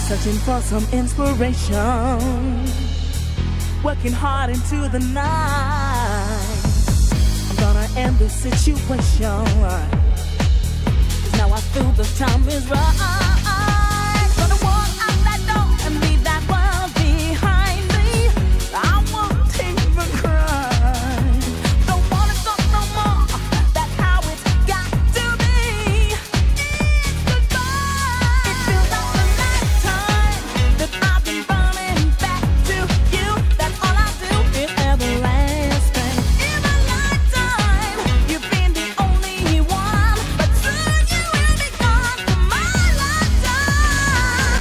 Searching for some inspiration, working hard into the night. I'm gonna end this situation. Now I feel the time is right. Gonna walk out that door and leave that world behind me. I won't even cry. Don't wanna talk no more. That's how it's got to be. Goodbye. It feels like the lifetime that I've been running back to you. That's all I do is everlasting. In my lifetime, you've been the only one, but soon you will be gone from my lifetime.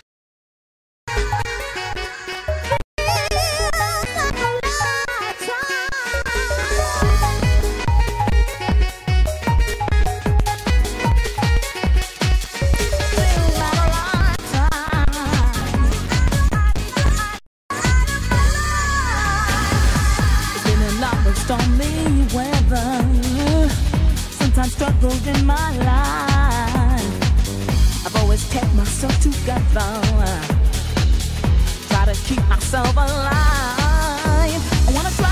It's been a lot of stormy weather, sometimes struggles in my life. I've always kept myself together, try to keep myself alive. I wanna try